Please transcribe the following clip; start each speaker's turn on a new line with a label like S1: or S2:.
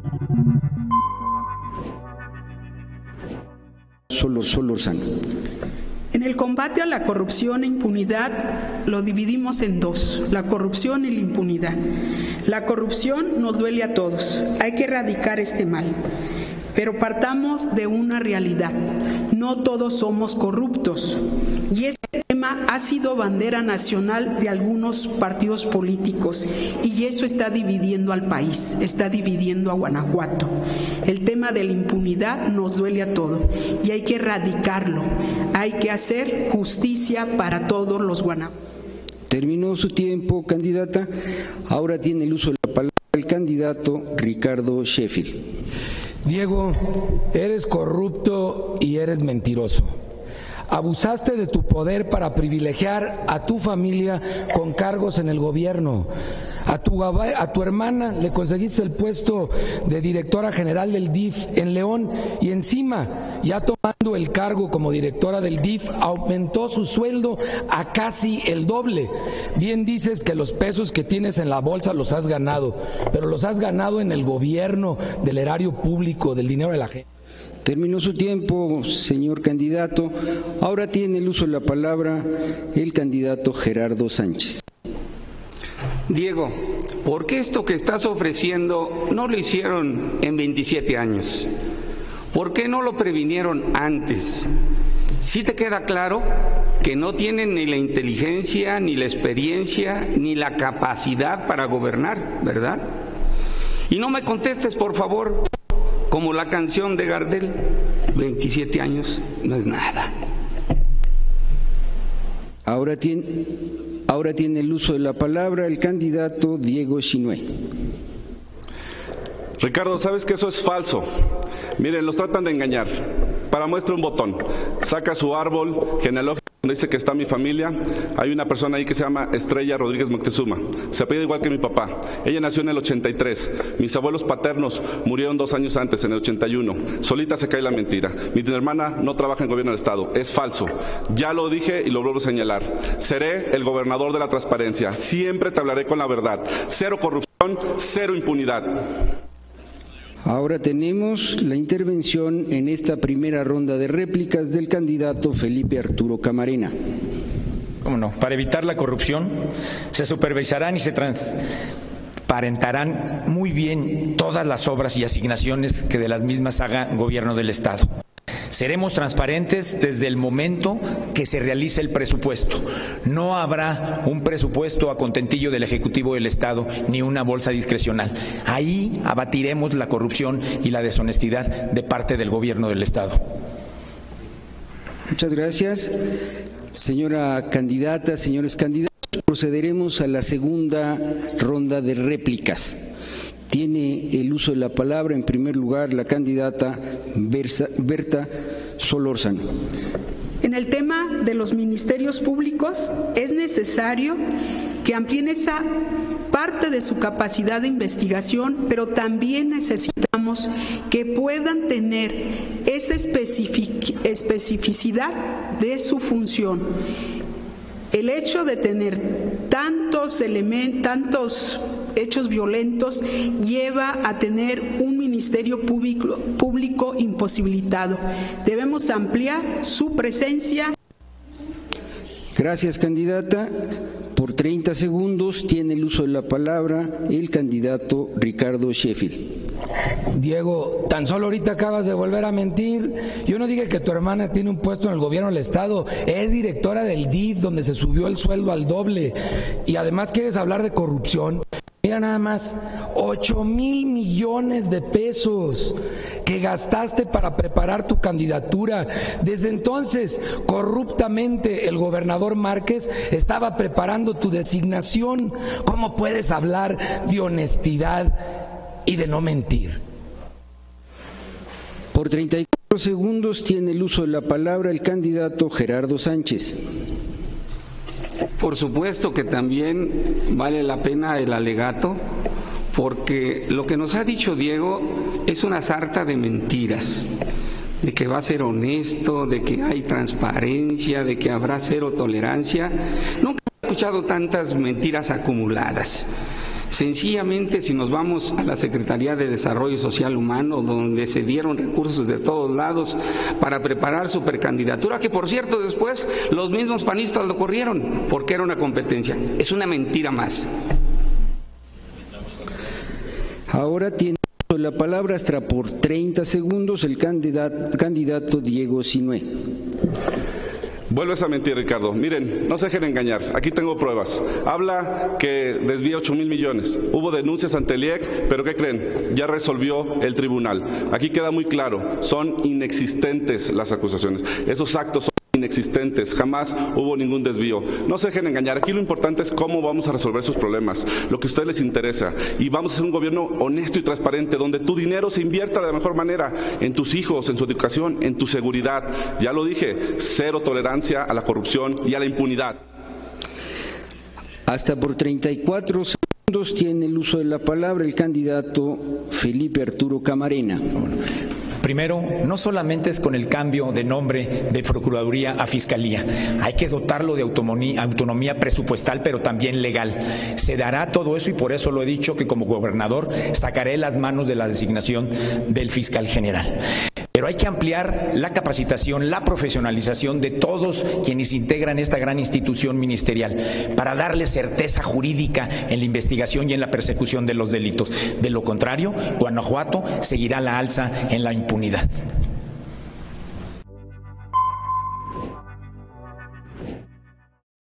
S1: Solórzano.
S2: En el combate a la corrupción e impunidad lo dividimos en dos, la corrupción y la impunidad. La corrupción nos duele a todos, hay que erradicar este mal. Pero partamos de una realidad, no todos somos corruptos. Y este tema ha sido bandera nacional de algunos partidos políticos y eso está dividiendo al país, está dividiendo a Guanajuato. El tema de la impunidad nos duele a todos y hay que erradicarlo, hay que hacer justicia para todos los guanajuatenses.
S1: Terminó su tiempo, candidata. Ahora tiene el uso de la palabra el candidato Ricardo Sheffield.
S3: Diego, eres corrupto y eres mentiroso. Abusaste de tu poder para privilegiar a tu familia con cargos en el gobierno. A tu hermana le conseguiste el puesto de directora general del DIF en León y encima, ya tomando el cargo como directora del DIF, aumentó su sueldo a casi el doble. Bien dices que los pesos que tienes en la bolsa los has ganado, pero los has ganado en el gobierno, del erario público, del dinero de la gente.
S1: Terminó su tiempo, señor candidato. Ahora tiene el uso de la palabra el candidato Gerardo Sánchez.
S4: Diego, ¿por qué esto que estás ofreciendo no lo hicieron en 27 años? ¿Por qué no lo previnieron antes? ¿Sí te queda claro que no tienen ni la inteligencia, ni la experiencia, ni la capacidad para gobernar, verdad? Y no me contestes, por favor, como la canción de Gardel, 27 años no es nada.
S1: Ahora tiene el uso de la palabra el candidato Diego Chinué.
S5: Ricardo, ¿sabes que eso es falso? Miren, los tratan de engañar. Para muestra un botón, saca su árbol genealógico donde dice que está mi familia. Hay una persona ahí que se llama Estrella Rodríguez Moctezuma. Se apellida igual que mi papá. Ella nació en el 83. Mis abuelos paternos murieron 2 años antes, en el 81. Solita se cae la mentira. Mi hermana no trabaja en gobierno del Estado. Es falso. Ya lo dije y lo vuelvo a señalar. Seré el gobernador de la transparencia. Siempre te hablaré con la verdad. Cero corrupción, cero impunidad.
S1: Ahora tenemos la intervención en esta primera ronda de réplicas del candidato Felipe Arturo Camarena.
S6: ¿Cómo no? Para evitar la corrupción, se supervisarán y se transparentarán muy bien todas las obras y asignaciones que de las mismas haga Gobierno del Estado. Seremos transparentes desde el momento que se realice el presupuesto. No habrá un presupuesto a contentillo del Ejecutivo del Estado ni una bolsa discrecional. Ahí abatiremos la corrupción y la deshonestidad de parte del Gobierno del Estado.
S1: Muchas gracias. Señora candidata, señores candidatos, procederemos a la segunda ronda de réplicas. Tiene el uso de la palabra, en primer lugar, la candidata Berta Solórzano.
S2: En el tema de los ministerios públicos es necesario que amplíen esa parte de su capacidad de investigación, pero también necesitamos que puedan tener esa especificidad de su función. El hecho de tener tantos hechos violentos lleva a tener un ministerio público imposibilitado. Debemos ampliar su presencia.
S1: Gracias, candidata. Por 30 segundos tiene el uso de la palabra el candidato Ricardo Sheffield.
S3: Diego, tan solo ahorita acabas de volver a mentir. Yo no dije que tu hermana tiene un puesto en el gobierno del Estado. Es directora del DIF, donde se subió el sueldo al doble. Y además quieres hablar de corrupción. Mira nada más, 8,000 millones de pesos que gastaste para preparar tu candidatura. Desde entonces, corruptamente, el gobernador Márquez estaba preparando tu designación. ¿Cómo puedes hablar de honestidad y de no mentir?
S1: Por 34 segundos tiene el uso de la palabra el candidato Gerardo Sánchez.
S4: Por supuesto que también vale la pena el alegato, porque lo que nos ha dicho Diego es una sarta de mentiras, de que va a ser honesto, de que hay transparencia, de que habrá cero tolerancia. Nunca he escuchado tantas mentiras acumuladas. Sencillamente, si nos vamos a la Secretaría de Desarrollo Social Humano, donde se dieron recursos de todos lados para preparar su precandidatura, que por cierto después los mismos panistas lo corrieron porque era una competencia. Es una mentira más.
S1: Ahora tiene la palabra hasta por 30 segundos el candidato Diego Sinué.
S5: Vuelves a mentir, Ricardo. Miren, no se dejen engañar. Aquí tengo pruebas. Habla que desvía 8,000 millones. Hubo denuncias ante el IEC, pero ¿qué creen? Ya resolvió el tribunal. Aquí queda muy claro. Son inexistentes las acusaciones. Esos actos son inexistentes, jamás hubo ningún desvío. No se dejen engañar, aquí lo importante es cómo vamos a resolver sus problemas, lo que a ustedes les interesa, y vamos a hacer un gobierno honesto y transparente, donde tu dinero se invierta de la mejor manera, en tus hijos, en su educación, en tu seguridad. Ya lo dije, cero tolerancia a la corrupción y a la impunidad.
S1: Hasta por 34 segundos tiene el uso de la palabra el candidato Felipe Arturo Camarena.
S6: Primero, no solamente es con el cambio de nombre de Procuraduría a Fiscalía, hay que dotarlo de autonomía presupuestal, pero también legal. Se dará todo eso y por eso lo he dicho que como gobernador sacaré las manos de la designación del fiscal general. Pero hay que ampliar la capacitación, la profesionalización de todos quienes integran esta gran institución ministerial para darle certeza jurídica en la investigación y en la persecución de los delitos. De lo contrario, Guanajuato seguirá la alza en la impunidad.